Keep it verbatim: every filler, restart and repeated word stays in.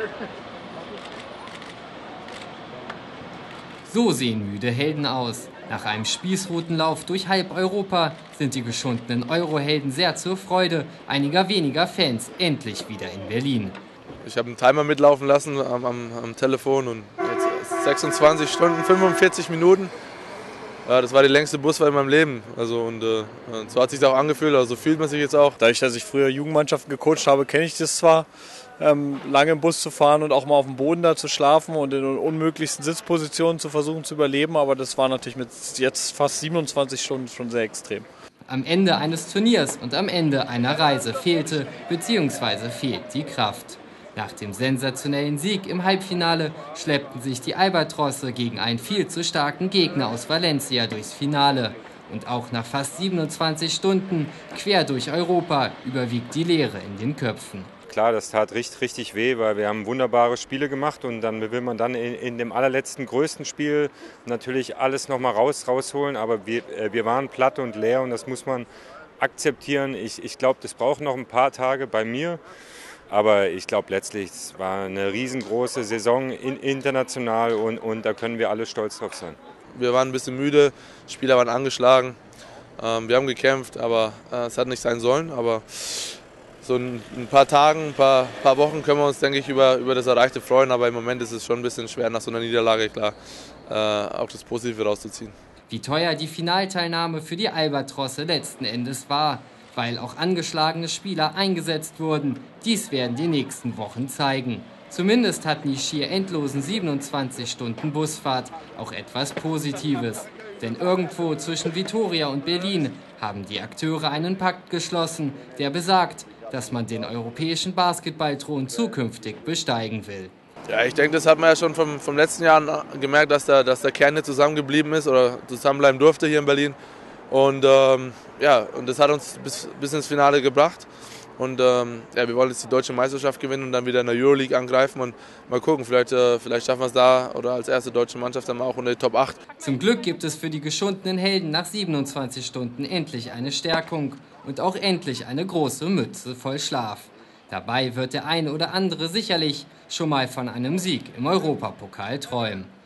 So sehen müde Helden aus. Nach einem Spießrutenlauf durch halb Europa sind die geschundenen Eurohelden sehr zur Freude einiger weniger Fans endlich wieder in Berlin. Ich habe einen Timer mitlaufen lassen am, am, am Telefon und jetzt sechsundzwanzig Stunden, fünfundvierzig Minuten. Ja, das war die längste Busfahrt in meinem Leben. Also, und, äh, und so hat sich das auch angefühlt, also so fühlt man sich jetzt auch. Dadurch, dass ich früher Jugendmannschaften gecoacht habe, kenne ich das zwar, ähm, lange im Bus zu fahren und auch mal auf dem Boden da zu schlafen und in den unmöglichsten Sitzpositionen zu versuchen zu überleben. Aber das war natürlich mit jetzt fast siebenundzwanzig Stunden schon sehr extrem. Am Ende eines Turniers und am Ende einer Reise fehlte bzw. fehlt die Kraft. Nach dem sensationellen Sieg im Halbfinale schleppten sich die Albatrosse gegen einen viel zu starken Gegner aus Valencia durchs Finale. Und auch nach fast siebenundzwanzig Stunden quer durch Europa überwiegt die Leere in den Köpfen. Klar, das tat richtig, richtig weh, weil wir haben wunderbare Spiele gemacht und dann will man dann in, in dem allerletzten, größten Spiel natürlich alles nochmal raus, rausholen. Aber wir, äh, wir waren platt und leer und das muss man akzeptieren. Ich, ich glaube, das braucht noch ein paar Tage bei mir. Aber ich glaube letztlich, es war eine riesengroße Saison in, international und, und da können wir alle stolz drauf sein. Wir waren ein bisschen müde, die Spieler waren angeschlagen, ähm, wir haben gekämpft, aber äh, es hat nicht sein sollen. Aber so in ein paar Tagen, ein paar, paar Wochen können wir uns, denke ich, über, über das Erreichte freuen. Aber im Moment ist es schon ein bisschen schwer, nach so einer Niederlage klar äh, auch das Positive rauszuziehen. Wie teuer die Finalteilnahme für die Albatrosse letzten Endes war, weil auch angeschlagene Spieler eingesetzt wurden. Dies werden die nächsten Wochen zeigen. Zumindest hatten die schier endlosen siebenundzwanzig Stunden Busfahrt auch etwas Positives. Denn irgendwo zwischen Vitoria und Berlin haben die Akteure einen Pakt geschlossen, der besagt, dass man den europäischen Basketballthron zukünftig besteigen will. Ja, ich denke, das hat man ja schon vom, vom letzten Jahr gemerkt, dass der, dass der Kern nicht zusammengeblieben ist oder zusammenbleiben durfte hier in Berlin. Und ähm, ja, und das hat uns bis, bis ins Finale gebracht. Und ähm, ja, wir wollen jetzt die deutsche Meisterschaft gewinnen und dann wieder in der Euroleague angreifen und mal gucken, vielleicht, äh, vielleicht schaffen wir es da oder als erste deutsche Mannschaft dann auch unter die Top acht. Zum Glück gibt es für die geschundenen Helden nach siebenundzwanzig Stunden endlich eine Stärkung und auch endlich eine große Mütze voll Schlaf. Dabei wird der eine oder andere sicherlich schon mal von einem Sieg im Europapokal träumen.